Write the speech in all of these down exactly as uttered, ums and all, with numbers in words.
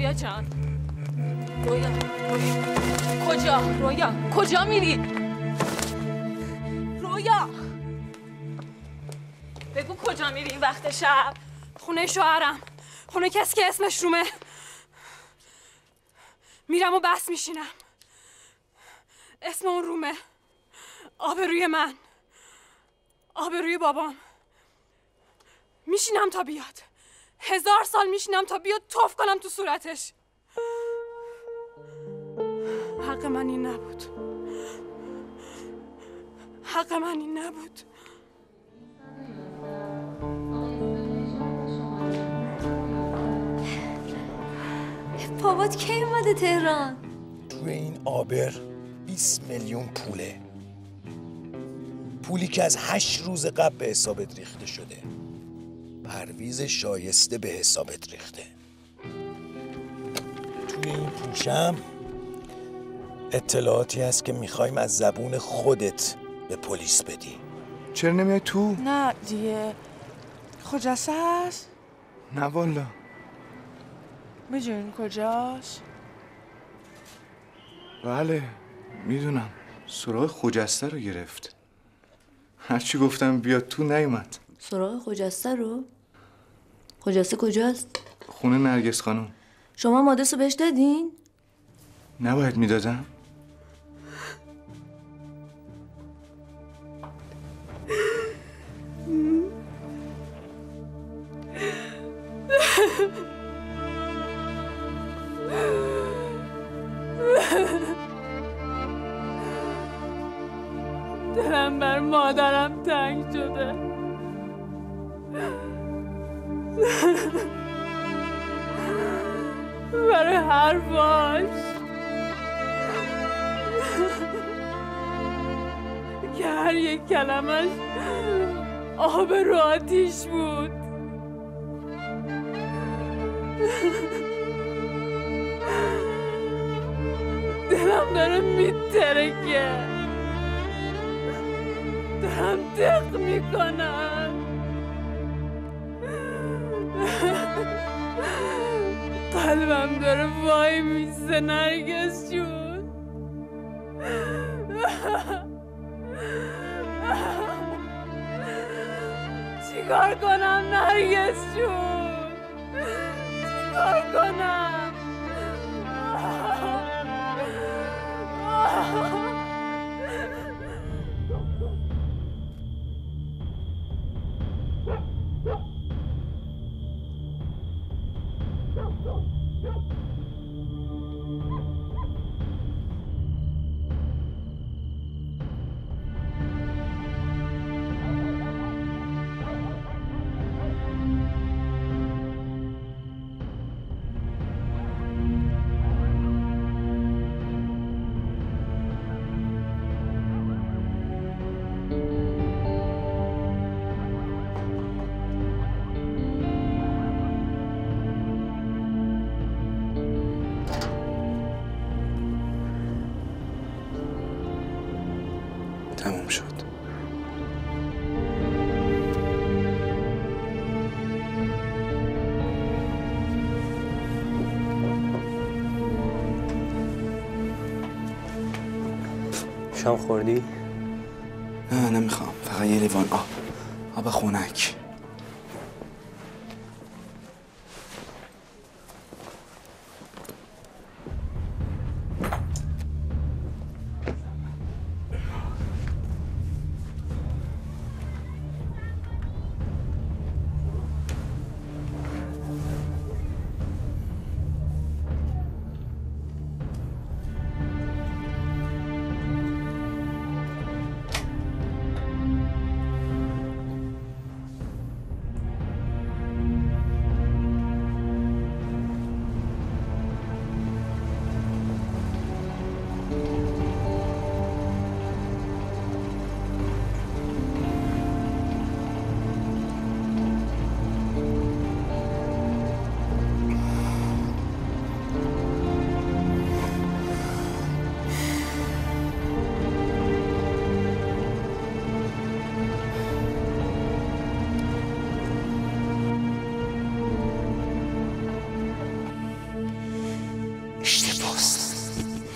رویا جان. رویا رویا کجا؟ رویا کجا میری؟ رویا بگو کجا میری این وقت شب؟ خونه شوهرم، خونه کسی که اسمش رومه. میرم و بس میشینم. اسم اون رومه. آبروی من، آبروی بابام. میشینم تا بیاد. هزار سال میشینم تا بیاد توف کنم تو صورتش. حق من این نبود. حق من این نبود. بابات کی اومده تهران؟ تو این آبر بیست میلیون پوله. پولی که از هشت روز قبل به حسابت ریخته شده. پرویز شایسته به حسابت ریخته. توی این پوشم اطلاعاتی هست که میخوایم از زبون خودت به پلیس بدی. چرا نمیای تو؟ نه دیگه خجسته هست؟ نه والا. میدونین کجاست؟ بله میدونم. سراغ خجسته رو گرفت. هرچی گفتم بیاد تو نیومد. سراغ خجسته رو؟ خجسته کجاست؟ خونه نرگس خانم. شما مادرسو بهش دادین؟ نباید میدادم؟ دلم بر مادرم تنگ شده. برای حرفاش که هر یک کلمش آب رو آتیش بود. دلم داره میترکه. دارم دق میکنم. قلبم داره وای میسه نرگس جون. چیکار کنم نرگس جون؟ چیکار کنم؟ تموم شد. شام خوردی؟ نه نمیخوام. فقط یه لیوان آب. آب خنک.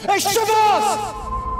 اشتباس.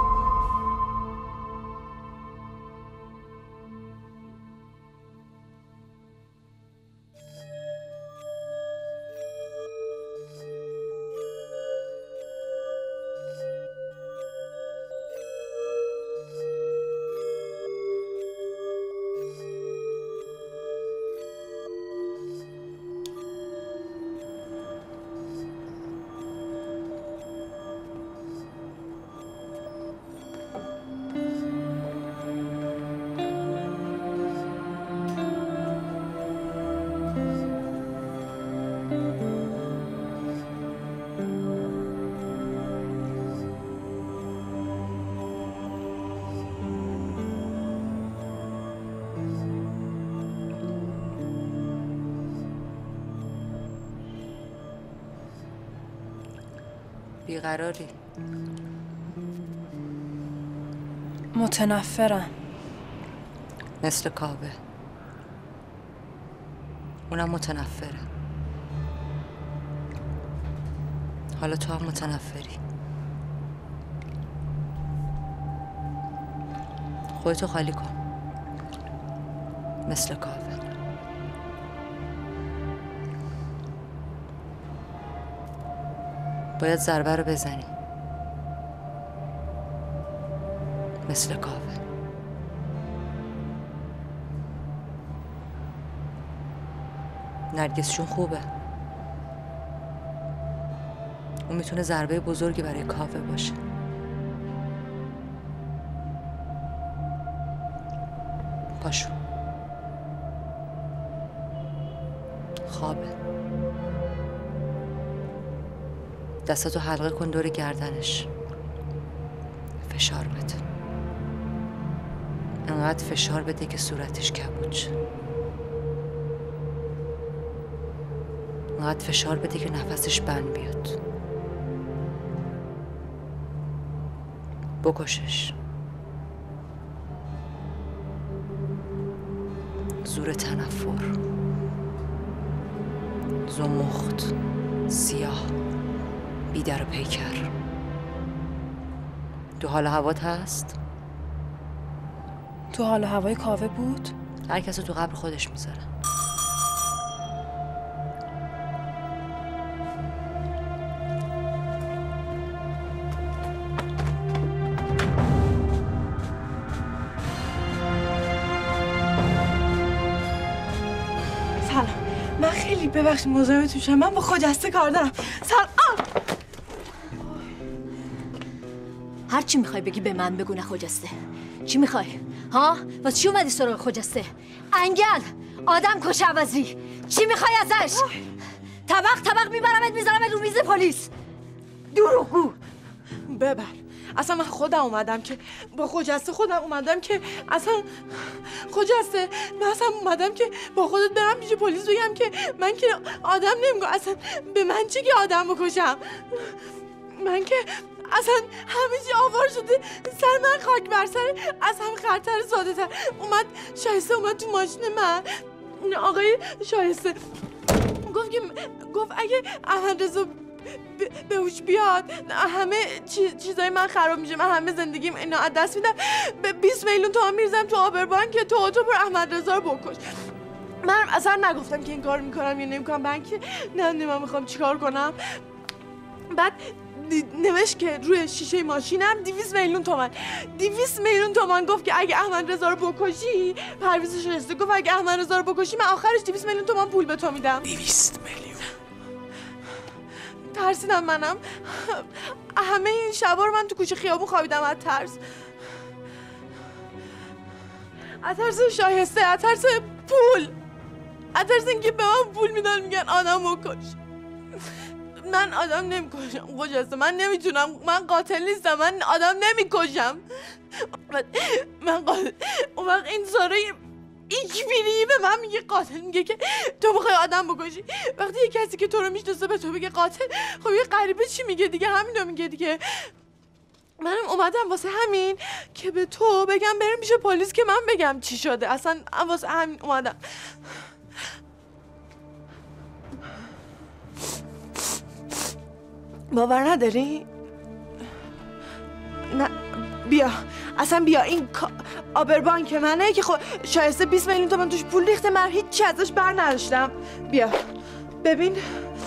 بیقراری. متنفرم. مثل کاوه. اونم متنفره. حالا تو هم متنفری. خودتو خالی کن. مثل کاوه. باید ضربه رو بزنی. مثل کاوه. نرگسشون خوبه. اون میتونه ضربه بزرگی برای کاوه باشه. پاشو. خوابه. دستاتو حلقه کن دور گردنش. فشار بده. انقدر فشار بده که صورتش کبود شه. انقدر فشار بده که نفسش بند بیاد. بکشش. زور تنفر. زمخت. سیاه. بیدر و پیکر. تو حال هوات هست؟ تو حال هوای کاوه بود؟ هر کس رو تو قبر خودش میذاره. سلام. من خیلی ببخشید مزاحمتون شدم. من با خجسته کار دارم. سلام. هر چی میخوای بگی به من بگو، نه خجسته. چی میخوای؟ ها؟ واسه چی اومدی سراغ خجسته؟ انگل! آدم کش عوضی! چی میخوای ازش؟ طبق طبق میبرمت میذارمت رو میز پلیس. دروغگو! ببر. اصلا من خودم اومدم که با خجسته خودم اومدم که اصلا خجسته من اصلا اومدم که با خودت برم پیش پلیس بگم که من که آدم نمیگم. اصلا به من چی که آدم بکشم؟ من که اصلا همه چی آوار شده سر من، خاک بر سر، از هم خرتر ساده تر. اومد شایسته اومد تو ماشین من. آقای شایسته گفت که گفت اگه احمد رضا به هوش بیاد همه چیزای من خراب میشه، من همه زندگیم اینا از دست میدم، به بیست میلیون تومان میریزم تو آبربانک که تو تو بر احمد رضا رو بکش. من اصلا نگفتم که این کار میکنم یا نمیکنم. من که نه من میخوام چیکار کنم. بعد نوشت که روی شیشه ماشینم دویست میلیون تومان دویست میلیون تومان گفت که اگه احمد رضا رو بکشی، پرویز شایسته گفت اگه احمد رضا رو بکشی من آخرش دویست میلیون تومان پول به تو میدم. دویست میلیون. ترسیدم منم. همه این شبا رو من تو کوچه خیابون خوابیدم از ترس. از ترس شایسته، از ترس پول، از ترس اینکه به من پول میدن میگن آدم بکش. من آدم نمیکشم خجسته. من نمیتونم. من قاتل نیستم. من آدم نمیکشم. من قاتل. اون وقت این ساره ایکبیری به من میگه قاتل، میگه که تو بخوای آدم بکشی. وقتی یه کسی که تو رو میشناسه به تو بگه قاتل، خب یه غریبه چی میگه دیگه؟ همینو میگه دیگه. منم اومدم واسه همین که به تو بگم بریم پیش پلیس که من بگم چی شده. اصلا واسه همین اومدم. باور نداری؟ نه بیا اصلا بیا این آبر بانک منه که خب شایسته بیست میلیون تومان توش پول ریخته، من هیچ ازش بر نداشتم. بیا ببین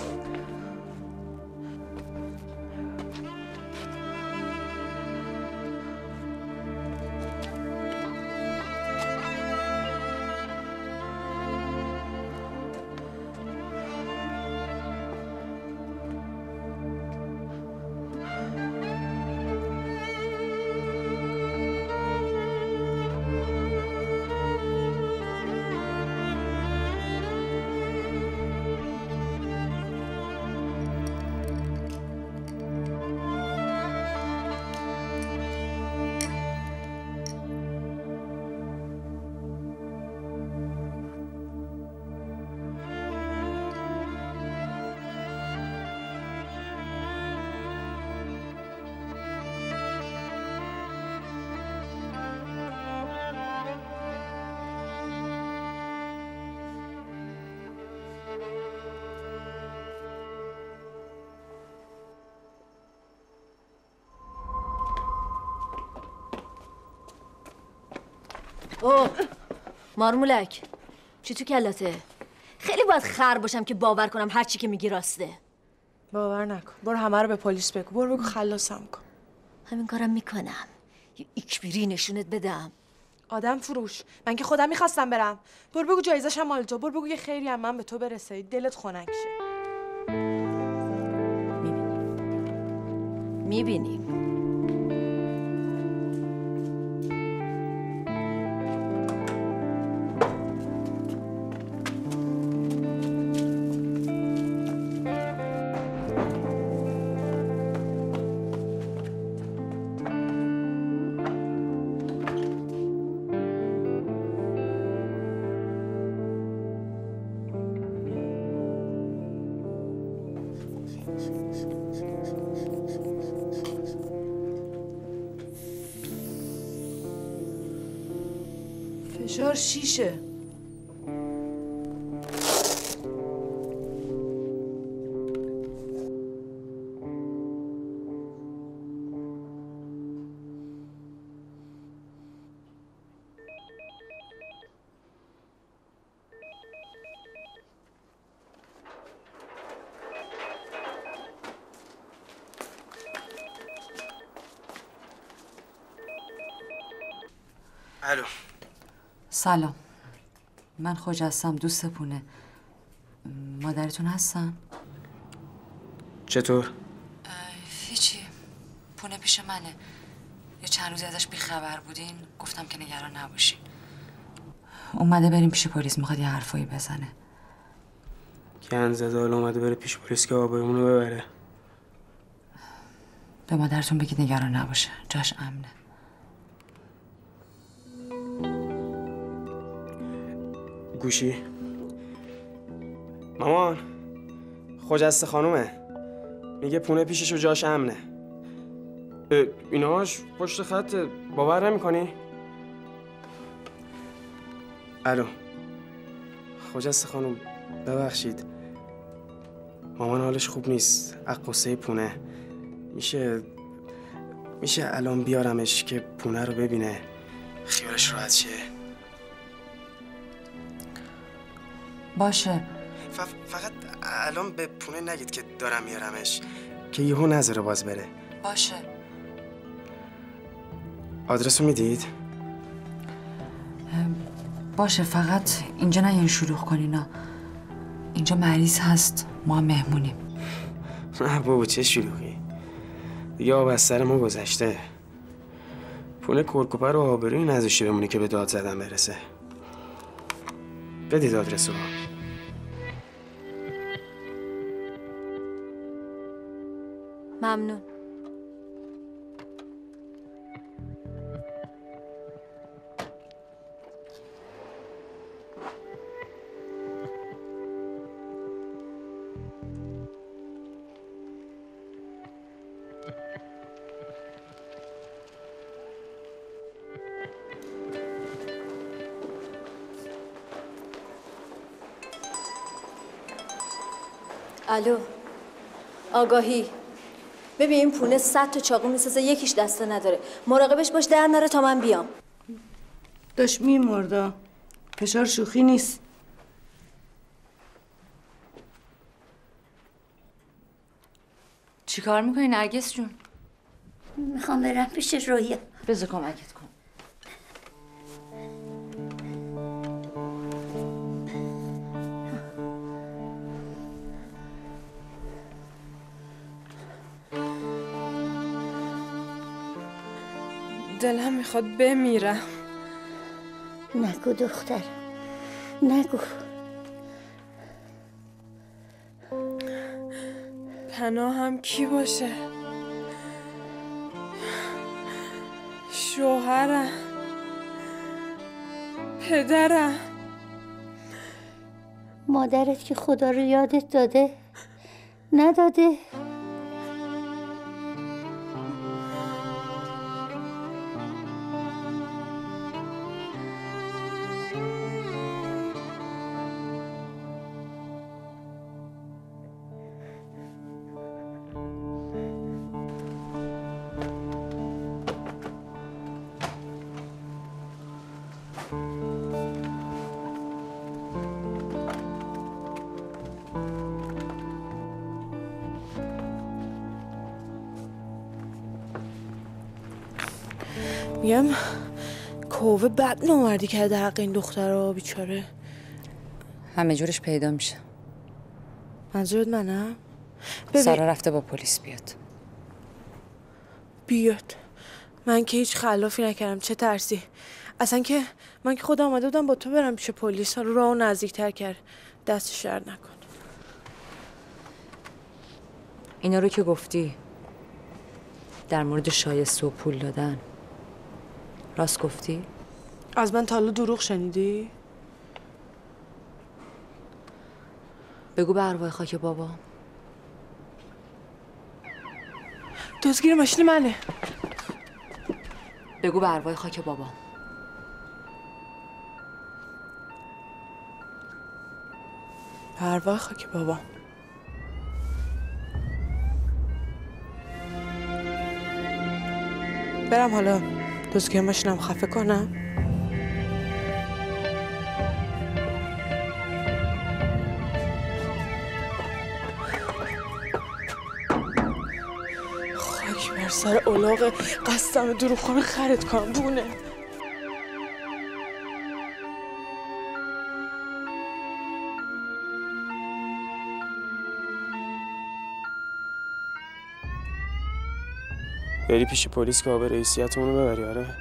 اوه مارمولک چی تو کلاته؟ خیلی باید خر باشم که باور کنم هر چی که میگی راسته. باور نکن، برو همه رو به پلیس بگو، برو بگو خلاصم کن. همین کارم میکنم. یه ایکبیری نشونت بدم. آدم فروش، من که خودم میخواستم برم. برو بگو جایزشم مال تو، برو بگو یه خیری هم من به تو برسه، دلت خنک شه. میبینیم میبینیم فشار شیشه. الو. سلام، من خجستم، دوست پونه. مادرتون هستن؟ چطور؟ هیچی، پونه پیش منه. یه چند روزی ازش بیخبر بودین، گفتم که نگران نباشین. اومده بریم پیش پلیس، میخواد یه حرفایی بزنه. گند زده حالا اومده بره پیش پلیس که آبرومونو ببره. به مادرتون بگید نگران نباشه، جاش امنه. گوشی مامان، خجسته خانومه، میگه پونه پیشش و جاش امنه. ایناش پشت خط، باور نمی کنی؟ الو خجسته خانوم، ببخشید مامان حالش خوب نیست، از قصه پونه. میشه میشه الان بیارمش که پونه رو ببینه، خیالش راحت شه. باشه. ف... فقط الان به پونه نگید که دارم میارمش، که یهو نذاره باز بره. باشه. آدرسو میدید؟ باشه، فقط اینجا نه، این شلوغ کنینا. اینجا مریض هست، ما هم مهمونیم. نه بابا چه شلوغی، دیگه آب از سر ما گذشته. پونه کرکوپر و آبرویی نذاشته بمونه که به داد زدن برسه. بدید آدرسو. ممنون. الو، آگاهی، ببین این پونه صد تا چاقو میسازه یکیش دسته نداره. مراقبش باش در نره تا من بیام. داشت میمرده. فشار شوخی نیست. چی کار میکنی نرگس جون؟ میخوام برم پیش رویا. بذار کمکت کن. دلم میخواد بمیرم. نگو دختر، نگو. پناهم کی باشه؟ شوهرم، پدرم. مادرت که خدا رو یادت داده نداده؟ میگم کوه بد نوردی کرده حق این دختر بیچاره. همه جورش پیدا میشه. منظورت منم؟ سارا رفته با پلیس بیاد. بیاد؟ من که هیچ خلافی نکردم. چه ترسی؟ اصلا که من که خودم آمده بودم با تو برم پیش پلیس. رو راهو نزدیکتر کرد. دست شر نکن. اینا رو که گفتی در مورد شایسته و پول دادن راست گفتی؟ از من تا حالا دروغ شنیدی؟ بگو به ارواح خاک بابا. دزدگیر ماشین منه. بگو به ارواح خاک بابا. به ارواح خاک بابا. برم حالا دزدگیر ماشینم خفه کنم. خاک بر سر الاغ قصدم دروغخانه خرید کنم بونه. بری پیش پلیس که آب رئیسیتمون رو ببری. آره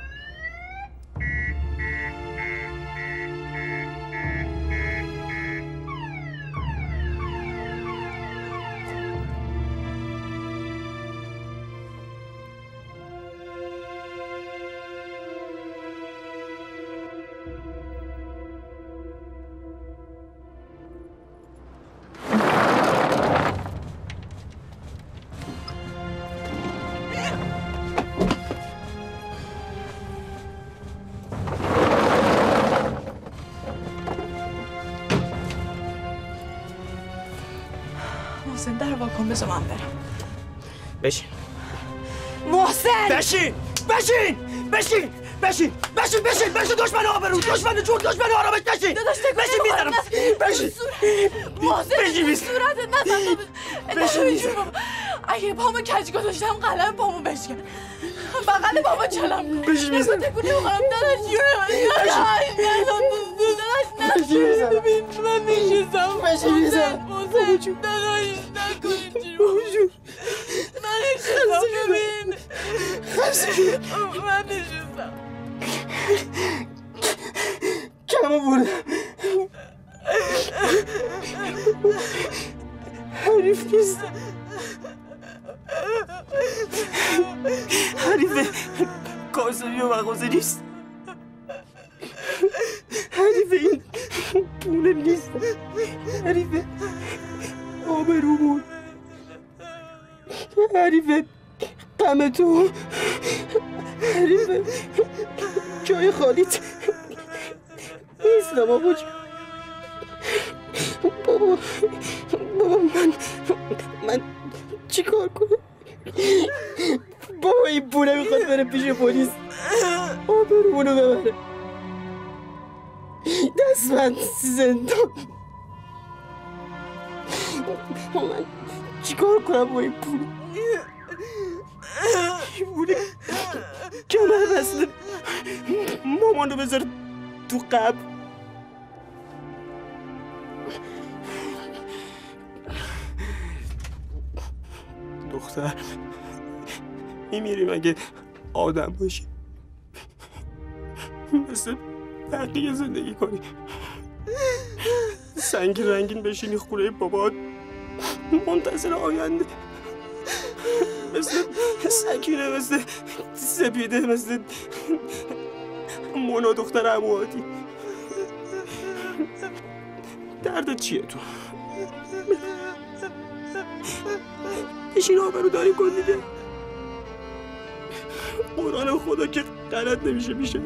محسن در واکن بذار من برم. بشین محسن بشین بشین بشین بشین بشین بشین بشین دشمن آبرو دشمن جون دشمن آرامش بشین بشین میزنم بشین محسن بشین به صورتت نزن. بشین اگه پامو کج گذاشتم قلم پامو بشکن. بغل بابا چلم کن. بشین میزنم تکونی بخورم داداش جونه من داداش داداش ببین من نشستم. بشین میزنم محسن داداش نکنی جون من نشستم ببین من نشستم کلمه بردم حریف نیست. حریف کاسبی و مغازه نیست. حریف این پول نیست. حریف آبرومون. حریف غم تو. حریف جای خالیت نیستم بابا جون. بابا بابا من من چی کار کنم؟ بابا این پوله میخواد بره پیش پلیس آبرومونو ببره دست من زندان. من چیکار کنم با این پول؟ این پول کمر بسته مامانو بذار تو قبر. دختر میمیری مگه آدم باشی؟ مثل بقیه زندگی کنی، سنگ رنگین بشینی خونه بابات منتظر آینده، مثل سکینه، مثل سپیده، مثل مونا دختر عموهاتی. دردت چیه تو؟ بشین آبرو داری کن دیگه. قرآن خدا که غلط نمیشه میشه.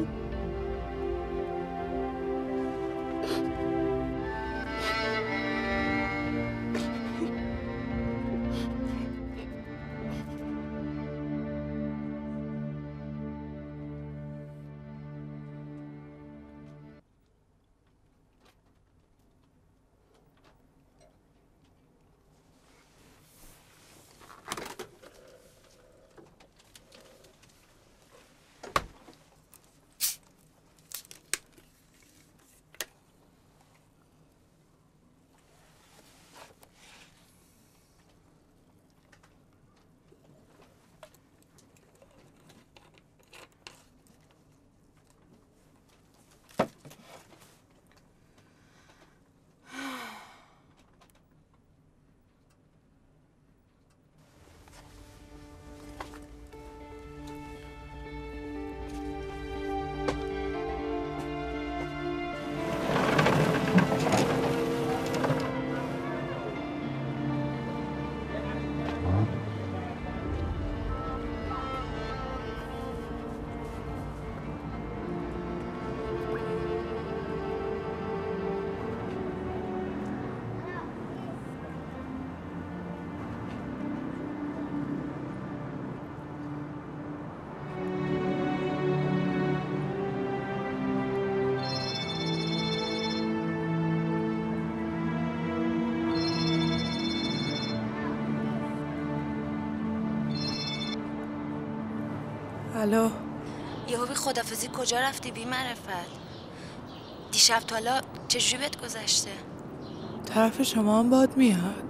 الو یهو بی خدافزی کجا رفتی بی معرفت؟ دیشب تا حالا چجوری بهت گذشته؟ طرف شما هم باد میاد.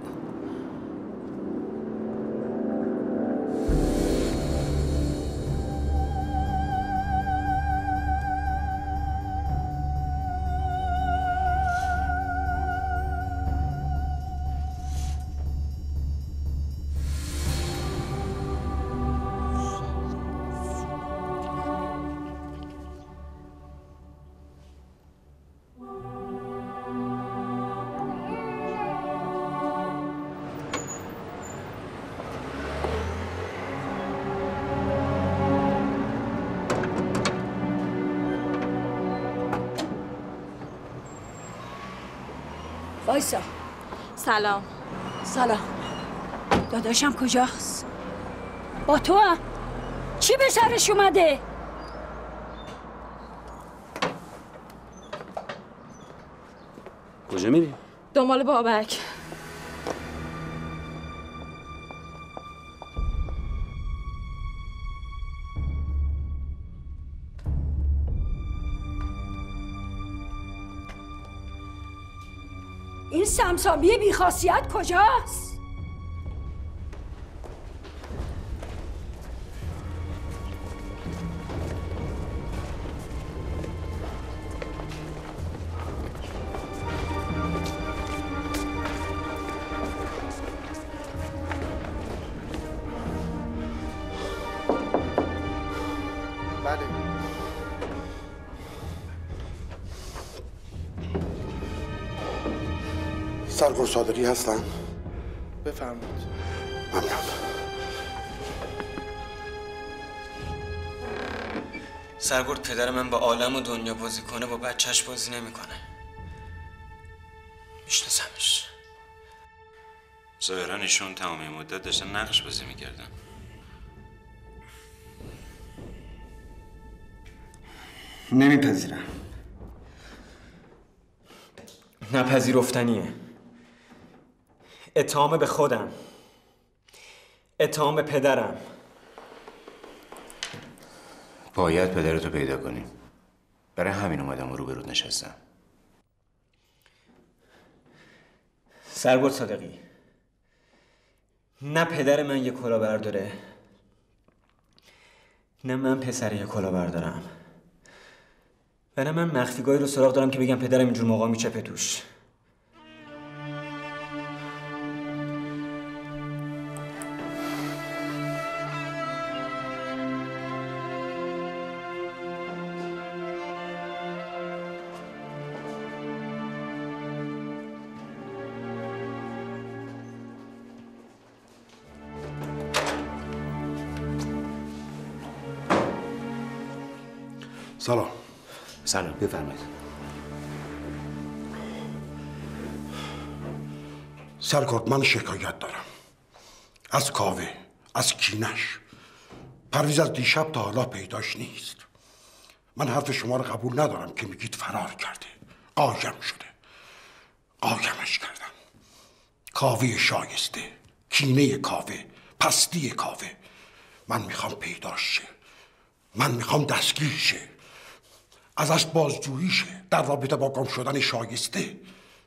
وایسا. سلام. سلام. داداشم کجاست؟ با تو هم؟ چی به سرش اومده؟ کجا میری؟ دنبال بابک. این سمسامی بیخاصیت کجاست؟ بله. سرگل صادقی هستن؟ بفرمایید. ممنون. سرگرد پدر من با عالم و دنیا بازی کنه، با بچهش بازی نمیکنه. میشناسمش. ظاهرا ایشون تمام مدت داشتن نقش بازی میکردن. نمیپذیرم. نپذیرفتنیه. اتهام به خودم، اتهام به پدرم. باید پدرتو پیدا کنیم. برای همین اومدم و روبرود نشستم. سرگرد صادقی، نه پدر من یه کلاهبرداره، نه من پسر یه کلاهبردارم، و نه من مخفیگاهی رو سراغ دارم که بگم پدرم اینجور موقع میچپه توش. سلام. سلام، بفرمایید. سرکارد، من شکایت دارم از کاوه، از کینش. پرویز از دیشب تا حالا پیداش نیست. من حرف شما رو قبول ندارم که میگید فرار کرده، قایم شده. قایمش کردن. کاوه شایسته، کینه کاوه، پستی کاوه. من میخوام پیداش شه. من میخوام دستگیر شه. ازش بازجویی شه در رابطه با گم شدن شایسته.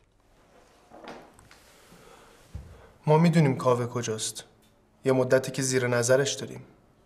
ما میدونیم کاوه کجاست. یه مدتی که زیر نظرش داریم.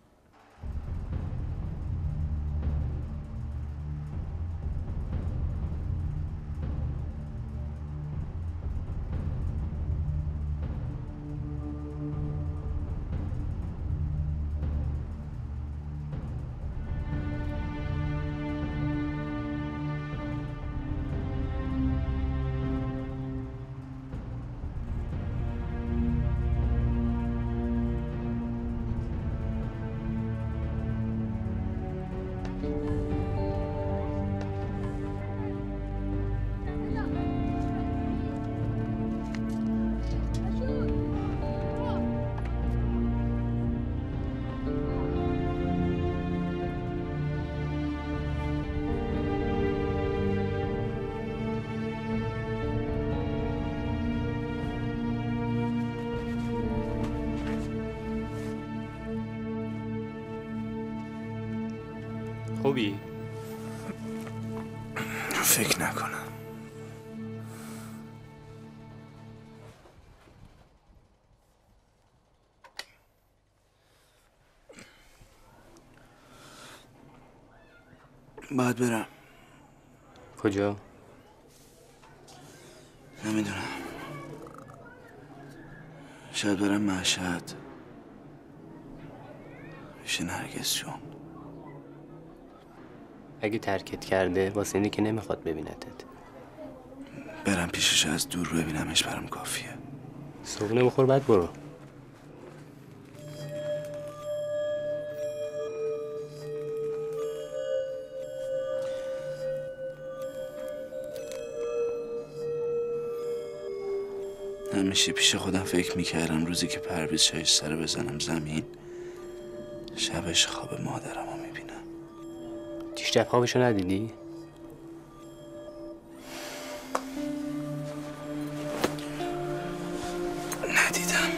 خوبی؟ فکر نکنم. باید برم. کجا؟ نمیدونم. شاید برم مشهد پیش نرگس جون. اگه ترکت کرده واسه اینه که نمیخواد ببینتت. برم پیشش از دور ببینمش برام کافیه. صبحونه بخور بعد برو. همیشه پیش خودم فکر میکردم روزی که پرویز شایسته رو بزنم زمین، شبش خواب مادرم رو میبینم. دیشب خوابشو ندیدی؟ ندیدم.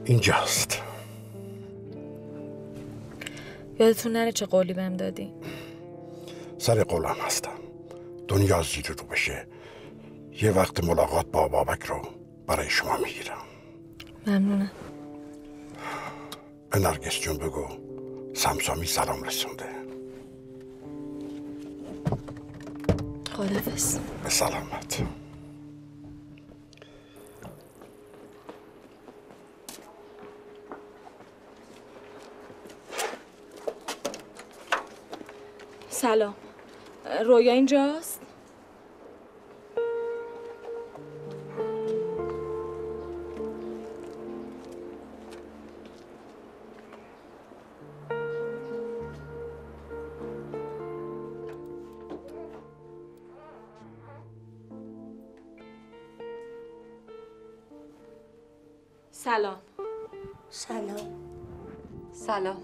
اینجاست. یادتون نره چه قولی بهم دادی؟ سر قولم هستم. دنیا زیر رو بشه یه وقت ملاقات با بابک رو برای شما میگیرم. ممنونم. به نرگس جون بگو سمسامی سلام رسونده. خداحافظ. به سلامت. سلام. رویا اینجاست؟ سلام. سلام. سلام.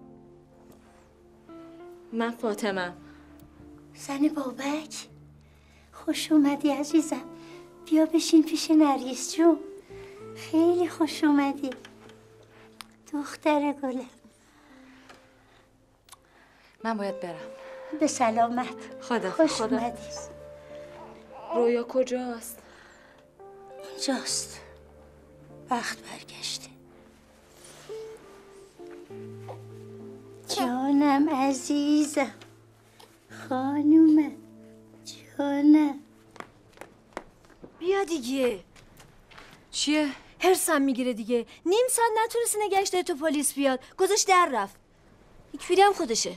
من فاطمه. زن بابک، خوش اومدی عزیزم. بیا بشین پیش نرگس جون. خیلی خوش اومدی دختر گلم. من باید برم. به سلامت. خدا خوش خدا. اومدی. رویا کجاست؟ اونجاست. وقت برگشته. جانم عزیزم، خانومم، جانم. بیا دیگه. چیه؟ هرسم میگیره دیگه. نیم ساعت نتونست نگهش داره تو پلیس بیاد. گذاشت در رفت. یک فیری هم خودشه.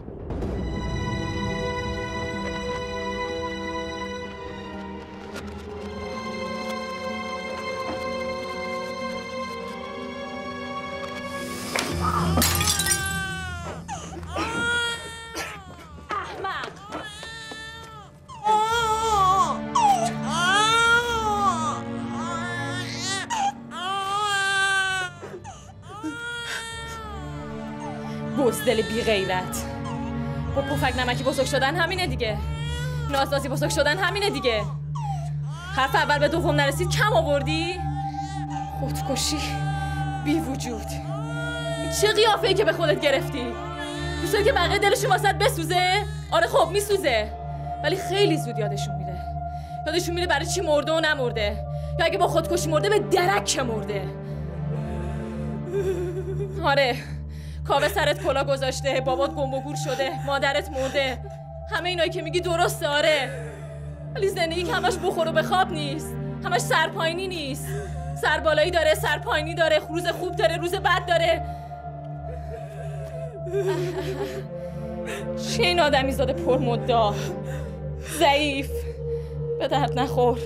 بزدل بی غیرت. با پفک نمکی بزرگ شدن همینه دیگه. نازنازی بزرگ شدن همینه دیگه. حرف اول به دوم نرسید کم آوردی؟ خودکشی بی وجود. این چه قیافه‌ای که به خودت گرفتی؟ دوست داری که بقیه دلشون واسط بسوزه؟ آره خب میسوزه، ولی خیلی زود یادشون میره. یادشون میره برای چی مرده و نمرده، یا اگه با خودکشی مرده به درک مرده. آره کاوه سرت کلا گذاشته، بابات گم و گور شده، مادرت مرده. همه اینایی که میگی درسته آره، ولی زندگی که همش بخور و بخواب نیست، همش سرپاینی نیست. سربالایی داره، سرپاینی داره، روز خوب داره، روز بد داره. چه این آدمی زاده پرمدعا، ضعیف، به درد نخور.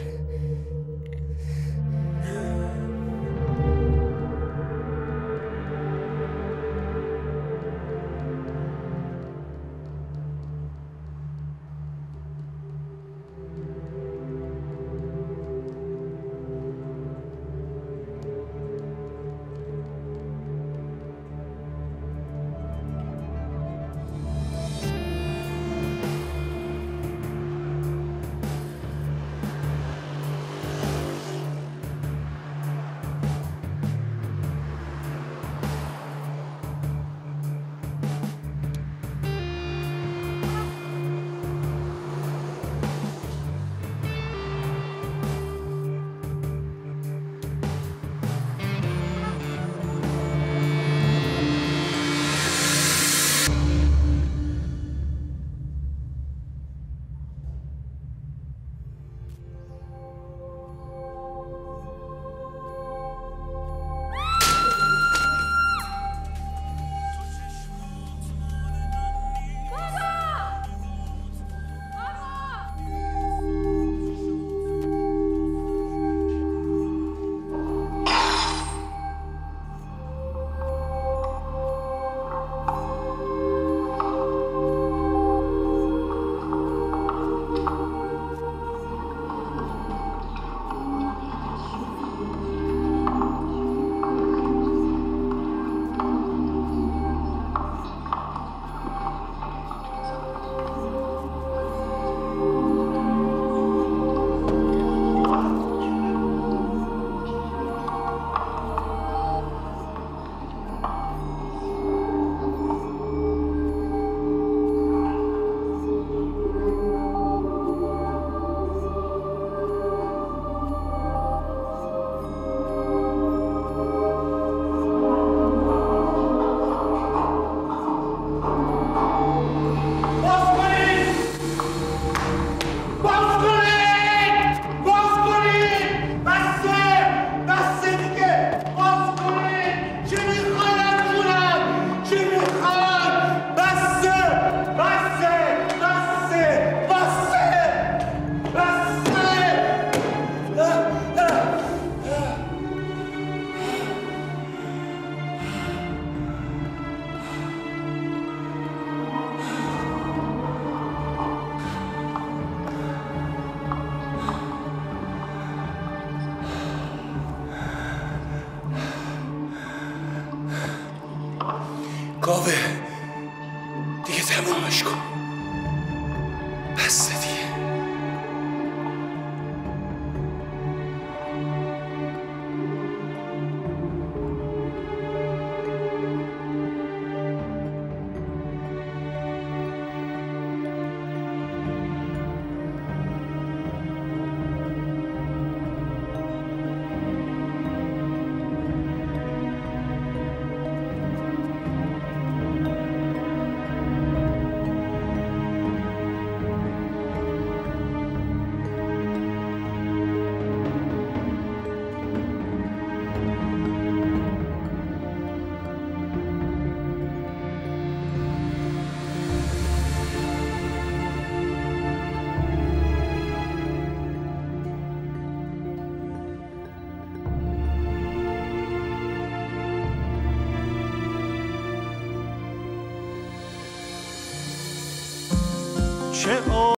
چه